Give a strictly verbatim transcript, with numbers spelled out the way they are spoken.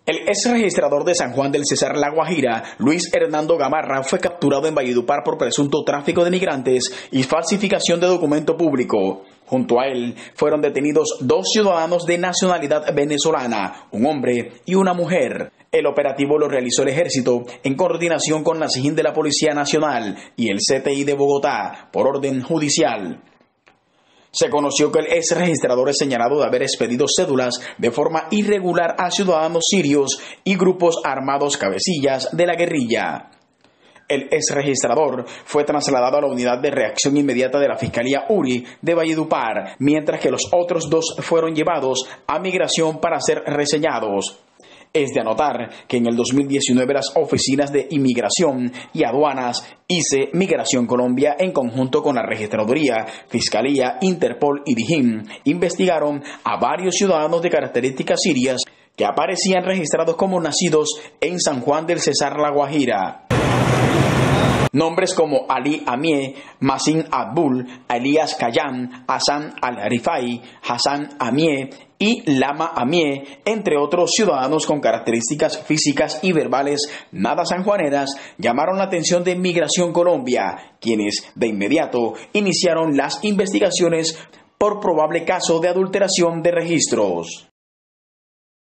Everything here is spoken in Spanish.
El ex registrador de San Juan del Cesar La Guajira, Luis Hernando Gamarra, fue capturado en Valledupar por presunto tráfico de migrantes y falsificación de documento público. Junto a él fueron detenidos dos ciudadanos de nacionalidad venezolana, un hombre y una mujer. El operativo lo realizó el Ejército en coordinación con la SIJIN de la Policía Nacional y el C T I de Bogotá por orden judicial. Se conoció que el ex registrador es señalado de haber expedido cédulas de forma irregular a ciudadanos sirios y grupos armados cabecillas de la guerrilla. El ex registrador fue trasladado a la unidad de reacción inmediata de la Fiscalía URI de Valledupar, mientras que los otros dos fueron llevados a migración para ser reseñados. Es de anotar que en el dos mil diecinueve las oficinas de Inmigración y Aduanas, I C E, Migración Colombia, en conjunto con la Registraduría, Fiscalía, Interpol y DIJÍN, investigaron a varios ciudadanos de características sirias que aparecían registrados como nacidos en San Juan del Cesar La Guajira. Nombres como Ali Amie, Masin Abdul, Elías Kayan, Hassan Al-Rifai, Hassan Amie y Lama Amie, entre otros ciudadanos con características físicas y verbales nada sanjuaneras, llamaron la atención de Migración Colombia, quienes de inmediato iniciaron las investigaciones por probable caso de adulteración de registros.